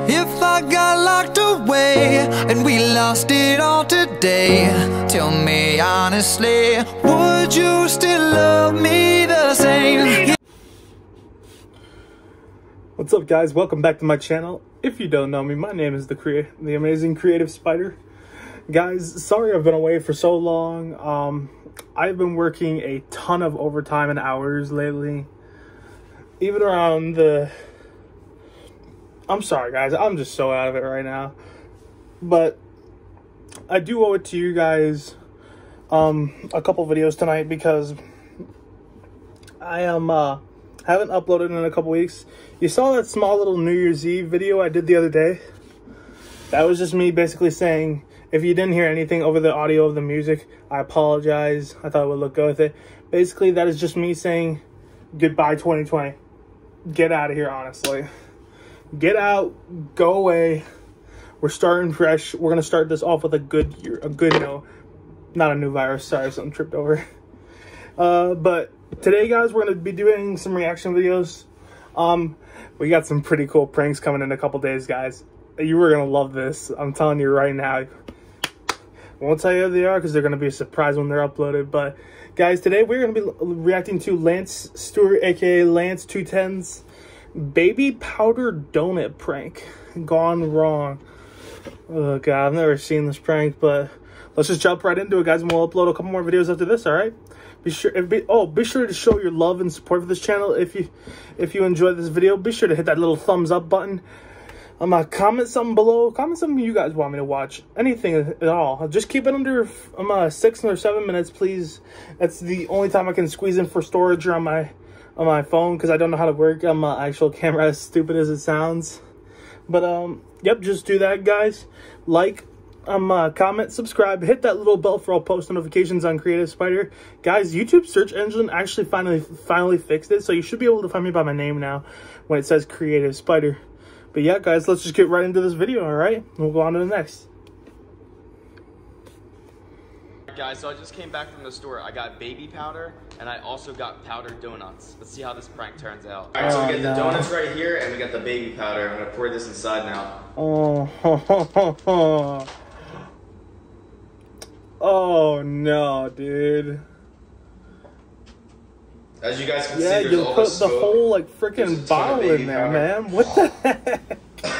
If I got locked away and we lost it all today, tell me honestly, would you still love me the same? What's up, guys? Welcome back to my channel. If you don't know me, my name is the amazing Creative Spider. Guys, sorry I've been away for so long. I've been working a ton of overtime and hours lately. Even around the... I'm sorry, guys. I'm just so out of it right now. But I do owe it to you guys a couple videos tonight because I haven't uploaded in a couple weeks. You saw that small little New Year's Eve video I did the other day? That was just me basically saying, if you didn't hear anything over the audio of the music, I apologize. I thought it would look good with it. Basically, that is just me saying, goodbye 2020. Get out of here, honestly. Get out, go away. We're starting fresh. We're going to start this off with a good year, not a new virus. Sorry, something tripped over. But today, guys, we're going to be doing some reaction videos. We got some pretty cool pranks coming in a couple days, guys. You were going to love this. I'm telling you right now. I won't tell you who they are because they're going to be a surprise when they're uploaded. But, guys, today we're going to be reacting to Lance Stewart, a.k.a. Lance 210's baby powder donut prank gone wrong. Oh, God, I've never seen this prank, but let's just jump right into it, guys, and we'll upload a couple more videos after this, all right? Be sure to show your love and support for this channel. If you enjoyed this video, be sure to hit that little thumbs up button. Comment something below. Comment something you guys want me to watch. Anything at all. Just keep it under 6 or 7 minutes, please. That's the only time I can squeeze in for storage on my phone because I don't know how to work on my actual camera, as stupid as it sounds. But yep, just do that, guys. Like, comment, subscribe, hit that little bell for all post notifications on Creative Spider. Guys, YouTube search engine actually finally fixed it, so you should be able to find me by my name now when it says Creative Spider. But yeah, guys, let's just get right into this video, all right? We'll go on to the next. Guys, so I just came back from the store. I got baby powder, and I also got powdered donuts. Let's see how this prank turns out. All right, so we get the donuts right here, and we got the baby powder. I'm gonna pour this inside now. Oh no, dude. As you guys can see, yeah, there's you all put this the smoke. whole like freaking bottle in there, man. What the heck?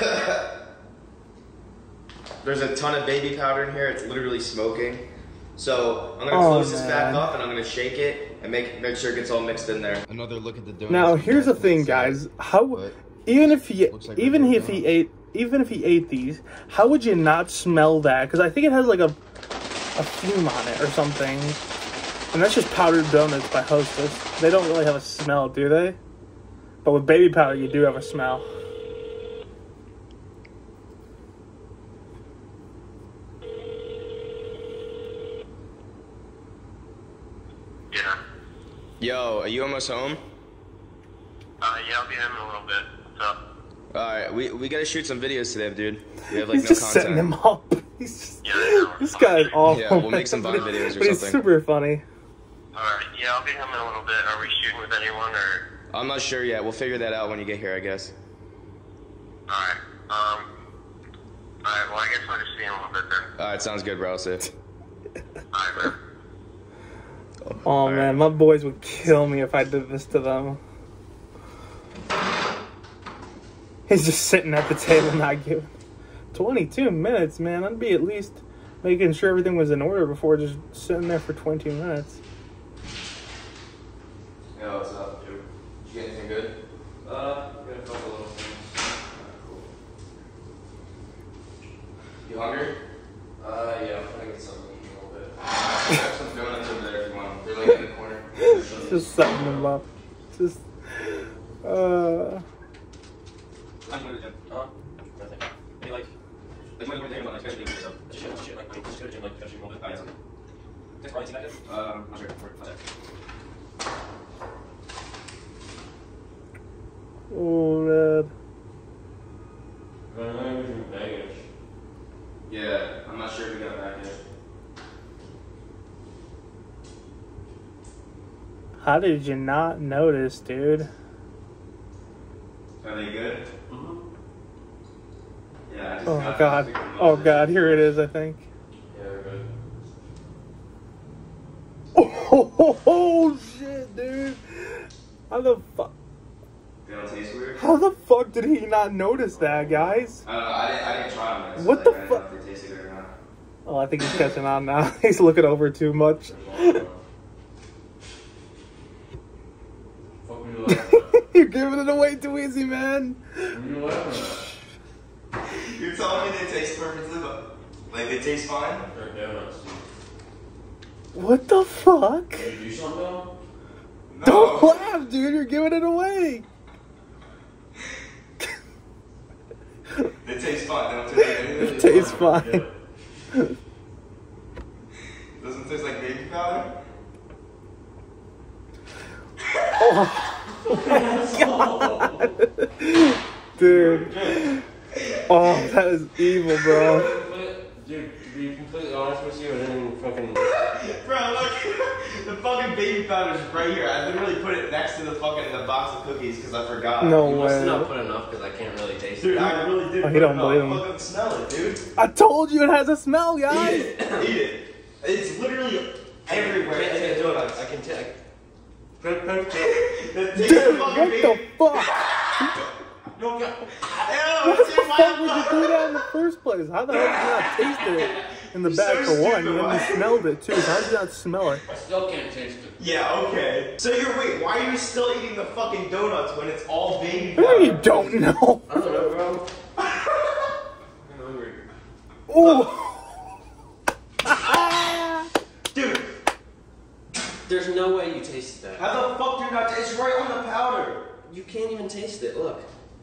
There's a ton of baby powder in here. It's literally smoking. So I'm gonna close this back up, and I'm gonna shake it and make sure it gets all mixed in there. Another look at the donuts. Now here's the thing, guys. Even if he ate these, how would you not smell that? Because I think it has like a fume on it or something. And that's just powdered donuts by Hostess. They don't really have a smell, do they? But with baby powder, you do have a smell. Yeah. Yo, are you almost home? Yeah, I'll be home in a little bit. What's up? Alright, we gotta shoot some videos today, dude. We have like He's no just content. setting him up. He's just, Yeah, I know. this guy's awful. Yeah, we'll make some Vine videos or but something. He's super funny. Alright, yeah, I'll be home in a little bit. Are we shooting with anyone or? I'm not sure yet. We'll figure that out when you get here, I guess. Alright, alright, well, I guess I'll just see you in a little bit then. Alright, sounds good, bro. I'll see you. Alright, man. Oh man, my boys would kill me if I did this to them. He's just sitting at the table not giving. 22 minutes, man. I'd be at least making sure everything was in order before just sitting there for 22 minutes. Yo, what's up, dude? Did you get anything good? Got a couple little things. Cool. You hungry? Yeah, I'm gonna get something to eat a little bit. I have some donuts over there if you want. They're like in the corner. Just setting them up. Just, I'm going to the gym. Nothing. Hey, like, there's my thing about like especially stuff. Shit, like, just go to the gym, like, especially a little bit. Thanks, Brian. See you back then? I'm sure. oh, Baggage. Yeah, I'm not sure if we got it back yet. How did you not notice, dude? Are they good? Oh god. Oh god, here it is, I think. Yeah, we're good. Oh shit, dude. How the fuck? They don't taste weird? How the fuck did he not notice that, guys? I don't know, I didn't try them. What the fuck? I don't know if they tasted good or not. Oh, I think he's catching on now. He's looking over too much. Fuck me like You're giving it away too easy, man. you laughing You're telling me they taste perfectly, like they taste fine? at? Or donuts. What the fuck? Did you do something though? No. Don't laugh, dude. You're giving it away. They taste fine. They don't taste like anything. It tastes fine. Yeah. Doesn't taste like baby powder? Dude. Oh, that is evil, bro. Dude, to be completely honest with you, I didn't fucking. Bro, look, the fucking baby powder's right here. I literally put it next to the box of cookies because I forgot. No You must have not way. put enough because I can't really taste Dude, it. I really did. Oh, he put don't it believe on. him. Fucking smell it, dude. I told you it has a smell, guys. Eat it. Eat it. It's literally everywhere. I in the donuts. can take. The taste of Dude, fucking what baby. the fuck? No, Ew, What dude, the fuck would you do that in the first place? How the hell did you not taste it in the You're bag so for one? stupid, And why? you smelled it too. How did you not smell it? I still can't taste it. Yeah, okay. So wait, why are you still eating the fucking donuts when it's all baby What do you mean powder? you don't know? I don't know, bro. I'm hungry. Oh. Dude, There's no way you tasted that. how the fuck do you not taste? It's right on the powder. You can't even taste it. Look.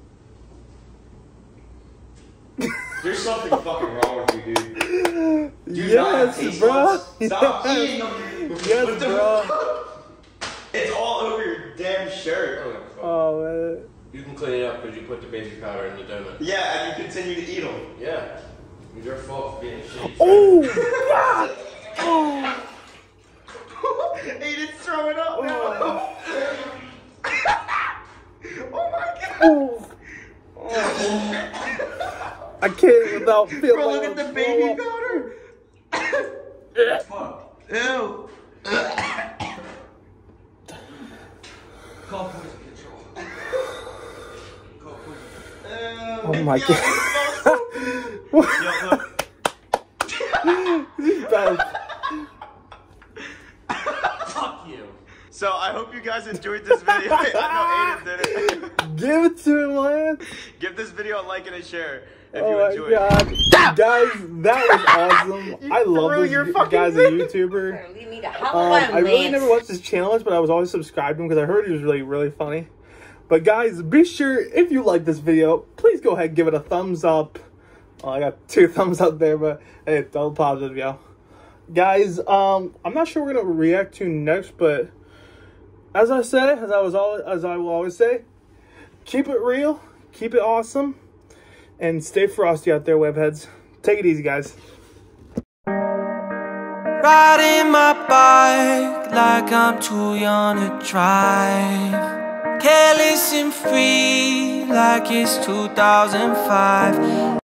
There's something fucking wrong with you, dude. Do you not have Yes, taste bro. buds? Stop Yes. eating them. Yes, What the bro. fuck? It's all over your damn shirt. Oh, man. You can clean it up because you put the baby powder in the donut. Yeah, and you continue to eat them. Yeah. It's your fault for being a shitty. Oh, God. Oh. Aiden's throwing up now. Oh my god. Oh. I can't without feeling. Bro, look at the baby powder. Fuck. Ew. Call poison control. Call poison. Oh my Yo, god. These guys. Fuck you. So I hope you guys enjoyed this video. I know Aiden did it. Give it to him, man. Give this video a like and a share if Oh you my enjoyed it. god. Guys, that was awesome. I love threw this your fucking guy's a YouTuber. Leave me the hell alone, I really Lance. never watched his channel much, but I was always subscribed to him because I heard he was really, really funny. But guys, be sure, if you like this video, please go ahead and give it a thumbs up. Oh, I got 2 thumbs up there, but hey, it's all positive, yo. Guys, I'm not sure we're gonna react to next, but as I say, as I will always say, keep it real, keep it awesome, and stay frosty out there, webheads. Take it easy, guys. Riding my bike like I'm too young to drive. Careless and free like it's 2005.